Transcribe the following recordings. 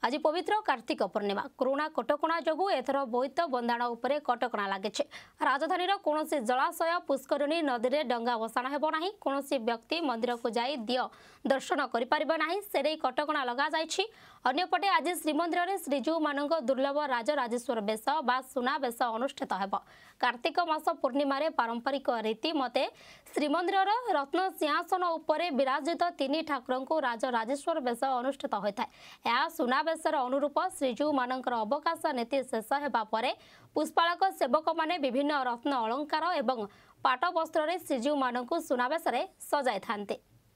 आज पवित्र कार्तिक पूर्णिमा कोरोना कटकणा जोगु एथर बोईत बंधाण उपरे कटकणा लागिছে। राजधानी कौन जलाशय पुष्करणी नदी में डंगा भसाण हेब ना। कौन व्यक्ति मंदिर को जाई दिय दर्शन करें से कटकणा लग जाइछि। अन्यपटे आज श्रीमंदिर में श्रीजीव मान दुर्लभ राजराजेश्वर बेश बा सुना बेश अनुष्ठित हेब। कार्तिक मास पूर्णिमा पारंपरिक रीति मते श्रीमंदिर रत्न सिंहासन उपरे विराजित तीन ठाकुर को राजराजेश्वर बेश अनुष्ठित होता है। सुना बेशर अनुरूप श्रीजीव मानकर अवकाश नीति शेष हेबा परे पुष्पालक सेवक माने विभिन्न रत्न अलंकार एवं पाट वस्त्र श्रीजीव मानकु सुनाबेश सजाई थांते।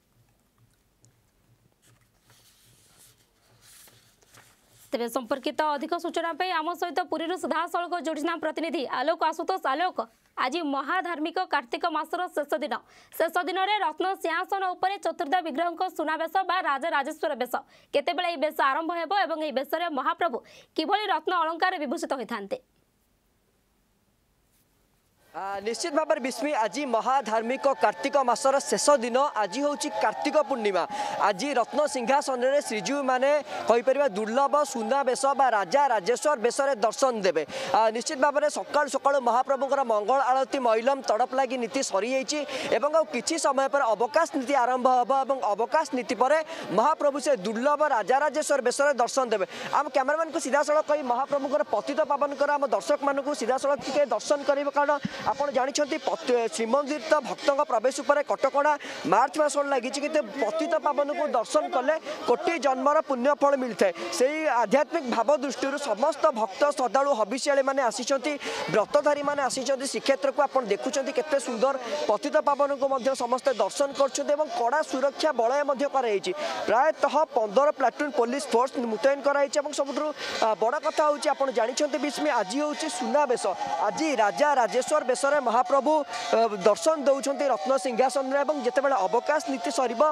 तेज संपर्कित अधिक सूचना आम सहित पुरी सीधासख जोड़ना प्रतिनिधि आलोक आशुतोष। आलोक, आज महाधार्मिक कार्तिक मासर शेष दिन में रत्न सिंहासन उपर चतुर्थ विग्रह सुनाबेश बा राजराजेश्वर बेश केतेबेले बेश आरंभ हेबो एवं ए बेश महाप्रभु किभली रत्न अलंकार विभूषित होइथान्ते? निश्चित भाव में विस्मी आज महाधार्मिक कार्तिक मासर शेष दिन आज हूँ कार्तिक पूर्णिमा। आज रत्न सिंहासन में श्रीजीव मैंने कहीपर दुर्लभ सुना बेश बा राजा राजेश्वर बेश दर्शन देवे। निश्चित भाव में सकाल सकाल महाप्रभुंर मंगल आरती महिलम तड़प लगी नीति सरी कि समय पर अवकाश नीति आरंभ हम। अवकाश नीति पर महाप्रभु से दुर्लभ राजा राजेश्वर बेश दर्शन देवे। आम कैमरामैन को सीधा सड़क कही महाप्रभुंर पतित पावन आम दर्शक मानक सीधा सड़क टे दर्शन करेंगे। कारण आपण जानते श्रीमंदिर तो भक्तों प्रवेश पर कटकणा मार्च मास लगी कि पतित पावन को दर्शन कले कोटि जन्मर पुण्यफल मिलता है। से आध्यात्मिक भाव दृष्टि समस्त भक्त श्रद्धालु हबिष्याली मैंने आसी व्रतधारी मैंने आसी श्रीक्षेत्र को आप देखुं केते सुंदर पतित पावन को समस्त दर्शन कर कड़ा सुरक्षा बलय प्रायतः 15 प्लाटून पुलिस फोर्स मुतयन कराई। सब बड़ कथा हूँ आप जानते विस्मी आज हूँ सुनाबेश। आज राजा राजेश्वर बेश महाप्रभु दर्शन दौरान रत्न सिंहासन में जितेबाला अवकाश नीति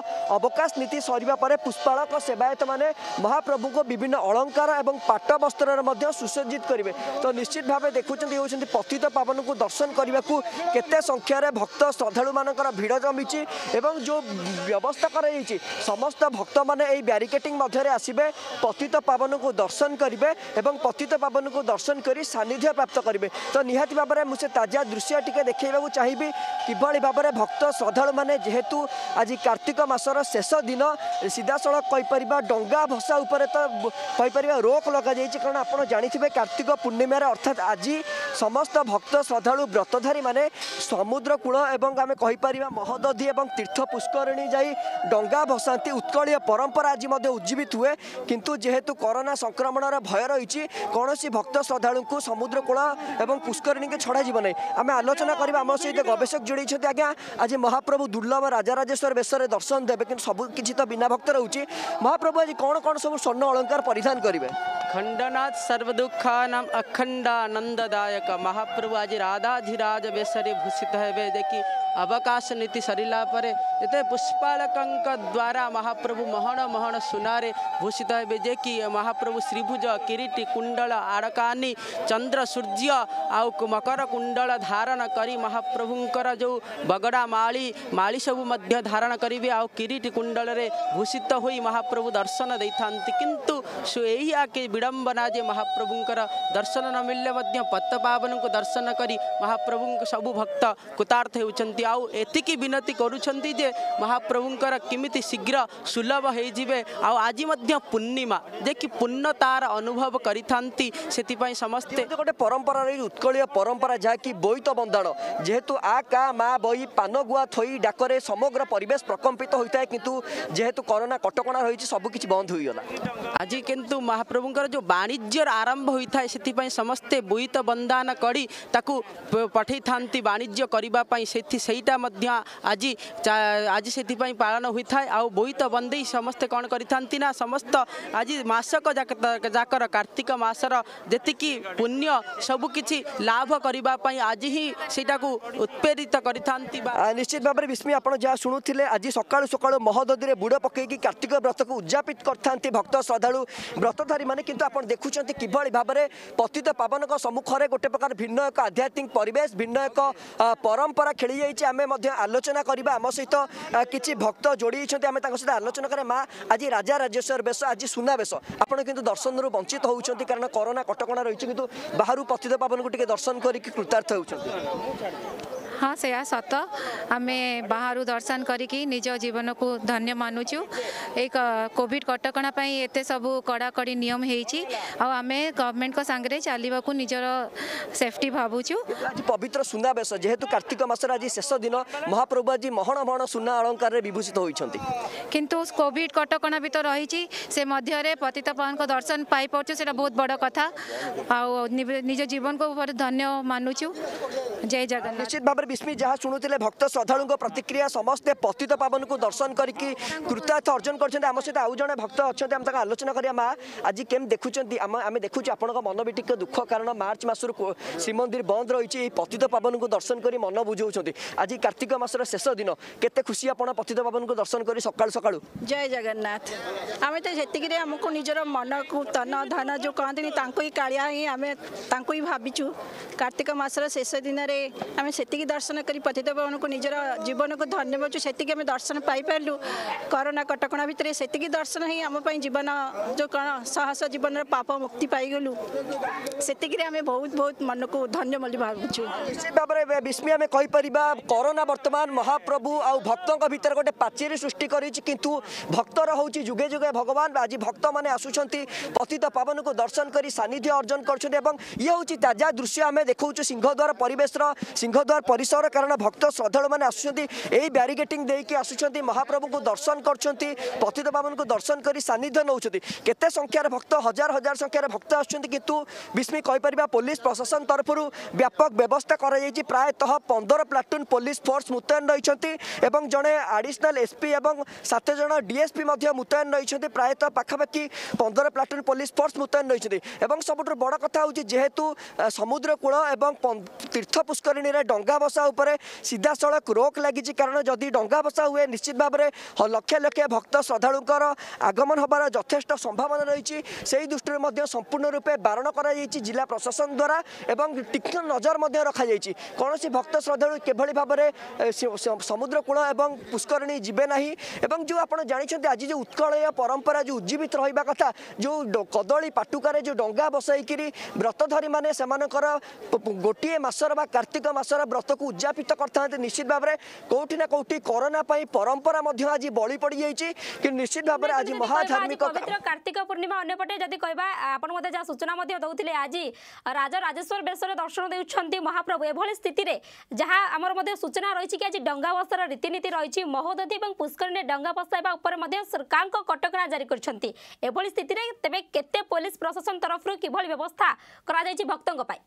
सरिबा परे पुष्पालक सेवायत माने महाप्रभु को विभिन्न अलंकार और पाट वस्त्र सुसज्जित करेंगे। तो निश्चित भाव देखुंत होती पतित पावन को दर्शन करने को केते संख्यार भक्त श्रद्धालु मानकर भिड़ जमी और जो व्यवस्था कर समस्त भक्त माने यही ब्यारिकेटिंग मध्य आसबे पतित पावन को दर्शन करेंगे और पतित पावन को दर्शन कर सानिध्य प्राप्त करेंगे। तो निहाती भाव में मुझे ताजा दृश्य टिके देखा चाहिए किभली भाव में भक्त श्रद्धालु माने जेहेतु आज कार्तिक मासर शेष दिन सीधा सड़क कहीपर डंगा भसा उपर तो कहीपर रोक लग जाए। कारण आप जानते कार्तिक पूर्णिमा अर्थात आज समस्त भक्त श्रद्धालु व्रतधारी माने समुद्र कूल एवं आम कहीपर महोदधि और तीर्थ पुष्करणी जाई डंगा भसाती उत्कलीय परंपरा आज उज्जीवित हुए। किंतु जेहेतु कोरोना संक्रमण भय रही कौन भक्त श्रद्धालु को समुद्र कूल और पुष्करणी के छड़ा जीवन आम आलोचना करवा। आम सहित गवेषक जोड़ी आज्ञा आज महाप्रभु दुर्लभ राजा राजेश्वर बेश दर्शन देवे कि सब किसी तो बिना भक्त रोचे। महाप्रभु आज कौन कौन सब स्वर्ण अलंकार परिधान करेंगे? खंडनाथ सर्वदुखानाम अखंडानंददायक महाप्रभु आज राधाधिराज बेशरे भूषित हेबे। देखी अवकाश नीति सरिला परे ये पुष्पालक द्वारा महाप्रभु महण महण सुनारे भूषित हेबे। जे कि महाप्रभु श्रीभुज किरीटी कुंडल आड़कानी चंद्र सूर्य आउ मकर कुंडल धारण करी महाप्रभुंकर जो बगड़ा माली सबू मध्य धारण करेंगे आउ किरीटी कुंडल रे भूषित होई महाप्रभु दर्शन दे था। किंतु यही आके विडंबना जे महाप्रभुंकर दर्शन न मिलले मध्य पत्त पावन को दर्शन करी महाप्रभु सबू भक्त कृतार्थ होउछंती। आउ एतिकी विनती करूछंती जे महाप्रभुंकर किमिति शीघ्र सुलभ हो जिवे। आउ आज मध्य पूर्णिमा जे कि पुण्यतार अनुभव करिथांती सेति पई समस्ते गोटे परंपरा रही उत्कलीय परंपरा जहाँकि बोईत बंधाण जेहेतु आ का माँ बई पान गुआ थई डाकरे समग्र परिवेश प्रकम्पित होता है। किंतु जेहेतु कोरोना कटकणा रही सबकिछि बंद होईगला। आज किंतु महाप्रभुंकर जो वाणिज्य आरंभ होता है से समस्ते बोईत बंधान करी ताकू पठै थांती वाणिज्य करिबा पई सेटा मध्य आज से पालन होता है। आउ बोईत बंदे समस्ते कौन करिथांती ना समस्त आज मासक जाकर कार्तिक मासर जेतिकी पुण्य सबुकिछि लाभ करिबा पई आज ही सेटा को उत्प्रेरित करिथांती। निश्चित भाव में विस्मी आप जहाँ शुणुले आज सकाळु सकाळु महोदधि में बुड़ पकईकि कार्तिक व्रत को उद्यापित करथांती भक्त श्रद्धालु व्रतधारी माने। किंतु आप देखुं किभली भाव में पतित पावन सम्मुखें गोटे प्रकार भिन्न एक आध्यात्मिक परिवेश भिन्न एक परंपरा खेली रही आम आलोचना करवा आम सहित किसी भक्त जोड़ी आम सहित आलोचना करें माँ आज राजा राजेश्वर बेश आज सुना बेश आपड़ कितु दर्शन रु वंचित होती कारण कोरोना कटकणा रही कि बाहर पतित पावन को दर्शन करके कृतार्थ होती। हाँ से सत आम बाहर दर्शन करी निज जीवन को धन्य मानुचु एक कोविड कटकणा एत सब कड़ाकड़ी नियम आम गवर्नमेंट को सांगे चलने को निजर सेफ्टी भावुचु। आज पवित्र सुना बेश जेहेतु कार्तिक मासर आज शेष दिन महाप्रभु आज महण महण सुना अलंकार विभूषित होती किंतु कोविड कटकणा भी तो रही से मध्य पतित पावन को दर्शन पाई पार्छु से बहुत बड़ कथा निज जीवन को धन्य मानुचु। जय जगन्नाथ। निश्चित भाव में विस्मी जहाँ शुणुते भक्त श्रद्धालु प्रतिक्रिया समस्ते पतित पावन को दर्शन करके कृतार्थ अर्जन कर आम सहित आउ जड़े भक्त अच्छा आलोचना करिया माँ आज केम देखुं आम देखुँ आपण मन भी टिके दुख कारण मार्च मसरू श्रीमंदिर बंद रही पतित पावन को दर्शन कर मन बुझाऊँ आज कार्तिक मासर शेष दिन केते खुशी आप पतित पावन को दर्शन कर सकाळु सकाळु। जय जगन्नाथ। आम तो से आमको निजर मन को तन धन जो कहते ही कालिया ही आम ही भाविचु कार्तिक मासर शेष दिन आम से दर्शन कर पतित पावन को निजर जीवन को धन्य पाचु से दर्शन पाइलु कोरोना कटकणा भितर से दर्शन ही आम जीवन जो कौन साहस जीवन पाप मुक्ति पाईगलु से बहुत बहुत मन को धन्य बोली भावुँ। निश्चित भाव में विस्मी आम कहीपर कोरोना वर्तमान महाप्रभु आ भक्तों भीतर गोटे पाचेरी सृष्टि किंतु भक्तर हूँ जुगे जुगे भगवान आज भक्त मैंने आसुंच पतित पावन को दर्शन कर सानिध्य अर्जन कर ये हूँ ताजा दृश्य आम देखा सिंहद्वार परिवेश सिंहद्वार परिसर कारण भक्त श्रद्धालु मैंने आसुंच यही ब्यारिकेटिंग देकी आसुंच महाप्रभु को दर्शन कर पतित पावन को दर्शन कर सानिध्य नौ केते संख्यार भक्त हजार हजार संख्यार भक्त आसुंच किंतु विस्मी कहीपर पुलिस प्रशासन तरफ व्यापक व्यवस्था कर प्रायतः 15 प्लाटून पुलिस फोर्स मुतयन रही जड़े एडिशनल एसपी और 7 जन डीएसपी मुतयन रही प्रायतः पाखापाखि 15 प्लाटून पुलिस फोर्स मुतयन रही सबुठ बड़ कथा हूँ जेहेतु समुद्र कूल और तीर्थ पुष्करिणी डंगा बसा उपर सीधा सड़क रोक लगी कारण जदि डंगा बसा हुए निश्चित भाव में लक्ष लक्ष भक्त श्रद्धालुंकर आगमन होबार यथेष्ट संभावना रही से दृष्टि संपूर्ण रूपे बारण कर जिला प्रशासन द्वारा एवं तीक्ष्ण नजर रखा कौन भक्त श्रद्धालु किभली भाव में समुद्र कूल और पुष्करिणी जीवे ना जो आप जानते आज जो उत्कलय परंपरा जो उज्जीवित रहा कथा जो कदली पाटुकार जो डंगा बसईकि व्रतधरी मैंने गोटे मसर कार्तिक मासर व्रत को उद्यापित करते निश्चित भाव में कौटी ना कौटी कोरोना परंपरा आज बली पड़ जाइए कि निश्चित भाव में आज महाधार्मिक पवित्र कार्तिक पूर्णिमा अन्यपटे जदि कहबा आपण मते जा सूचना मते दउथिले आज राजा राजेश्वर बेसरे दर्शन देउछंती महाप्रभु एभली स्थिति रे जहाँ आमर मते सूचना रही कि आज डंगा बसार रीतिनीति रही महोदधि और पुष्करिणी डंगा बसाइबा उपर मते सरकार कटकणा जारी करछंती एभली स्थिति रे तेबे केते पुलिस प्रशासन तरफ किभली व्यवस्था करा जायछि भक्तों पाई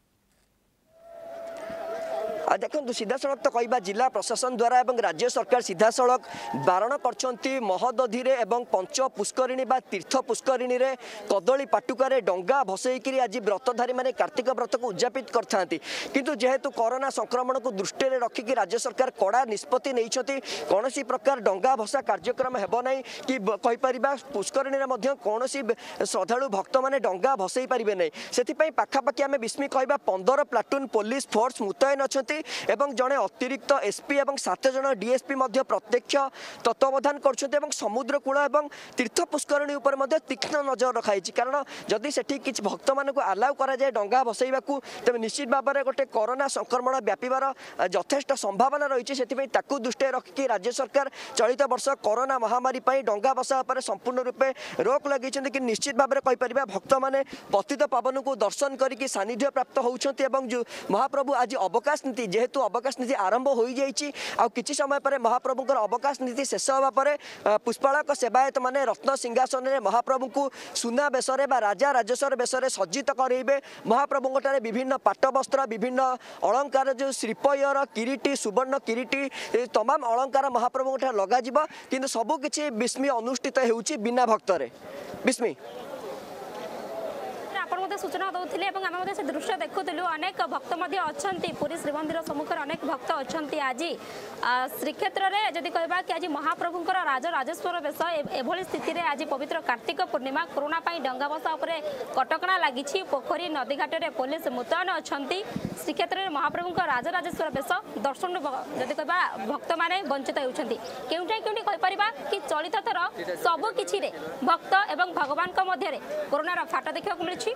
देखो सीधा सड़क तो कह जिला प्रशासन द्वारा एवं राज्य सरकार सीधा सड़क बारण कर महोदधि एवं पंच पुष्करिणी बा तीर्थ पुष्करिणी रे कदली पाटुकार डंगा भसईकि आज व्रतधारी मैंने कार्तिक व्रत को उद्यापित करते किंतु जेहेतु कोरोना संक्रमण को दृष्टि रखिक राज्य सरकार कड़ा निष्पत्ति नहीं कौन प्रकार डंगा भसा कार्यक्रम हेब ना कि कहीपर पुष्करिणी कौन श्रद्धालु भक्त मैंने डंगा भसई पारे ना से पाखापाखि आम विस्मी कह 15 प्लाटून पुलिस फोर्स मुतयन अच्छा एवं जड़े अतिरिक्त एसपी और 7 जन डीएसपी प्रत्यक्ष तत्वावधान कर समुद्र कूल और तीर्थ पुष्करिणी उपर तीक्ष्ण नजर रखाई कारण जदि से किसी भक्त मान आलाउ कराए डंगा बसैवा तेज निश्चित भाव में गोटे कोरोना संक्रमण व्यापार यथेष्ट संभावना रही से दृष्टि रखिक राज्य सरकार चलित वर्ष कोरोना महामारी डंगा बसा पर संपूर्ण रूपे रोक लगी कि निश्चित भाव में कहीपर भक्त मैंने पतित पावन को दर्शन करके सानिध्य प्राप्त होती महाप्रभु आज अवकाश नीति जेहेतु अवकाश नीति आरंभ हो जाइए किसी समय पर महाप्रभुकर अवकाश नीति शेष होगा पर पुष्पालक सेवायत माने रत्न सिंहासन में महाप्रभु को सुना बेसरे राजा राजेश्वर बेसरे सज्जित करेबे महाप्रभु विभिन्न पाट वस्त्र विभिन्न अलंकार जो श्रीपयर किरीटी सुवर्ण किरीटी तमाम अलंकार महाप्रभु लग कि सबकि विस्मी अनुष्ठित होउछि बिना भक्तरे विस्मी आपण सूचना दौले आम से दृश्य देखुलु अनेक भक्त अच्छा पुरी श्रीमंदिर सम्मुखें अनेक भक्त अच्छा आज श्रीक्षेत्र में जदि कहवा कि आज महाप्रभुंर राजराजेश्वर बेश एभली स्थिति में आज पवित्र कार्तिक पूर्णिमा कोरोना डंगा बसा कटकणा लगी पोखरी नदीघाट में पुलिस मुतयन अच्छा श्रीक्षेत्र में महाप्रभुंर राजराजेश्वर बेश दर्शन जदि कहवा भक्त मैंने वंचित होती कहीपर कि चलित थर सबकि भक्त एवं भगवान मध्य कोरोनार फाट देखा मिली।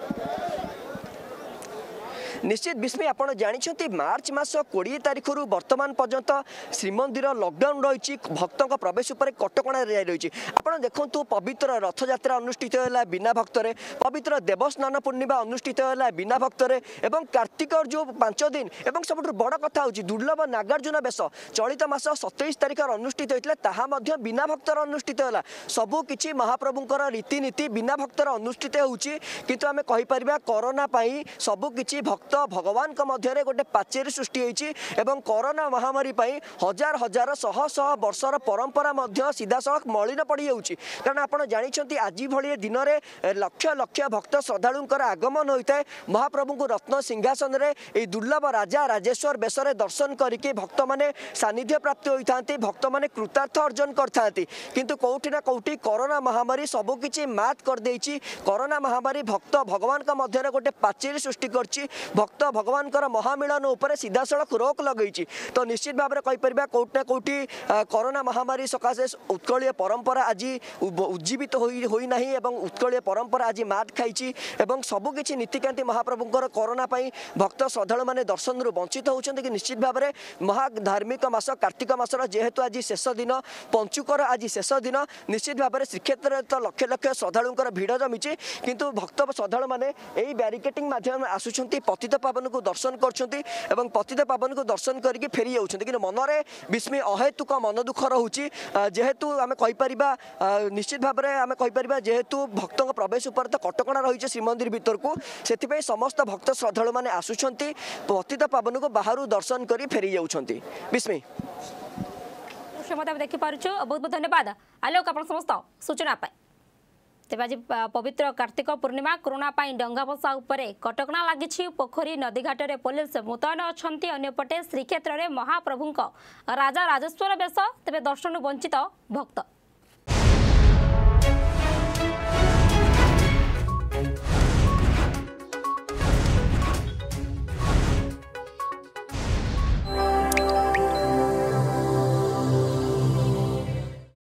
निश्चित विस्मय आपड़ जानते मार्च मास 20 तारिख रु वर्तमान पर्यंत श्रीमंदिर लॉकडाउन रही भक्तों प्रवेश पर कटकणा रही। आपड़ देखु पवित्र रथयात्रा अनुष्ठित है बिना भक्तरे, पवित्र देवस्नान पूर्णिमा अनुष्ठित है बिना भक्तरे एवं कार्तिक जो 5 दिन एवं सब बड़ कथा हूँ दुर्लभ नागार्जुन बेश चलित मास 27 तारिख अनुष्ठित होता बिना भक्तर अनुष्ठित है। सबकि महाप्रभुंर रीतिनीति बिना भक्तर अनुष्ठित होती आम कहीपर कोरोना सबकि भक्त भगवान मध्य गोटे पाचेरी सृष्टि होती एवं कोरोना महामारी हजार हजार शह शह वर्षर परंपरा सीधासख मलिन पड़ जाऊँगी। कारण आपड़ जानते आज भली दिन में लक्ष लक्ष भक्त श्रद्धालुंकर आगमन होता है महाप्रभु को रत्न सिंहासन में दुर्लभ राजा राजेश्वर बेश दर्शन करके भक्त मैंने सानिध्य प्राप्त होता भक्त मैंने कृतार्थ अर्जन करते किंतु कौटी ना कौटी कोरोना महामारी सबकि मात करदे। कोरोना महामारी भक्त भगवान मध्य गोटे पाचेरी सृष्टि कर भक्त भगवान महामिलन उपर सीधा सड़क रोक लगे। तो निश्चित भाव में कहीपर कौटी ना कौटी कोरोना महामारी सकाशे उत्कलीय परंपरा आज उज्जीवित होना उत्कलीय परंपरा आज मात खाई सबकि नीतिकांति महाप्रभुंर कोरोना भक्त श्रद्धालु मैंने दर्शन वंचित होती कि निश्चित भाव में महाधार्मिक मास कार्तिक मासर जेहेतु आज शेष दिन पंचुकर आज शेष दिन निश्चित भाव में श्रीक्षेत्र तो लक्ष लक्ष श्रद्धालुंर भिड़ जमी किंतु भक्त श्रद्धालु मैंने यही बैरिकेटिंग माध्यम आसुंच पतित पावन को दर्शन कर पतित पावन को दर्शन करके फेरी जाऊँच कि मनरे विस्मय अहेतुक मन दुख रोचे जेहेतु आम कहीपर निश्चित भाव में आम कहीपर जेहेतु भक्तों प्रवेश उपर तो कटकणा रही श्रीमंदिर भीतर को से समस्त भक्त श्रद्धालु मैंने आसुंच पतित पावन को बाहर दर्शन कर फेरी जाऊँच। विस्मय देखिपुर बहुत बहुत धन्यवाद आलोक आप समस्त सूचना तेज आज पवित्र कार्तिक पूर्णिमा कोरोना डंगा बसा उपरे कटकणा लगी पोखरी नदीघाट में पुलिस मुतयन अच्छा अन्यपटे श्रीक्षेत्र में महाप्रभु राजा राजेश्वर बेश तेज दर्शन वंचित भक्त।